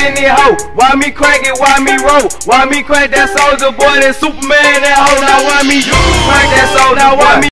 in the hoe. Why me crank it, why me roll? Why me crank that soldier boy, that Superman, that hoe? Now why me crank that soul? Now why me